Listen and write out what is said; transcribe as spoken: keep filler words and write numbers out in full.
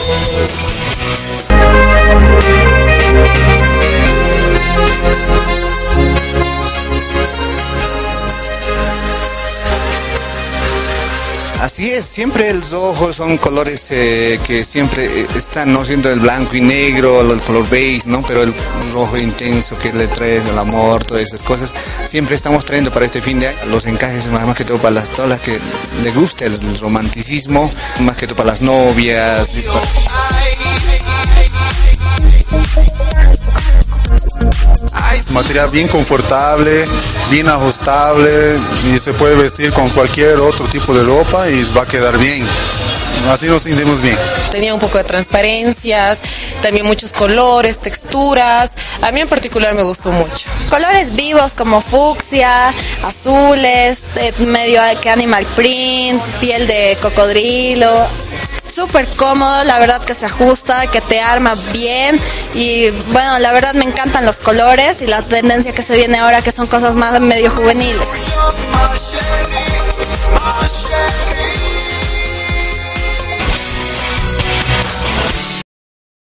Así es, siempre los ojos son colores eh, que siempre están, no siendo el blanco y negro, el color beige, ¿no? Pero el rojo intenso que le trae el amor, todas esas cosas, siempre estamos trayendo para este fin de año los encajes, más que todo para las, todas las que les gusta el, el romanticismo, más que todo para las novias. Material bien confortable, bien ajustable y se puede vestir con cualquier otro tipo de ropa y va a quedar bien. Así nos sentimos bien. Tenía un poco de transparencias, también muchos colores, texturas. A mí en particular me gustó mucho. Colores vivos como fucsia, azules, medio que animal print, piel de cocodrilo. Súper cómodo, la verdad que se ajusta, que te arma bien y bueno, la verdad me encantan los colores y la tendencia que se viene ahora que son cosas más medio juveniles.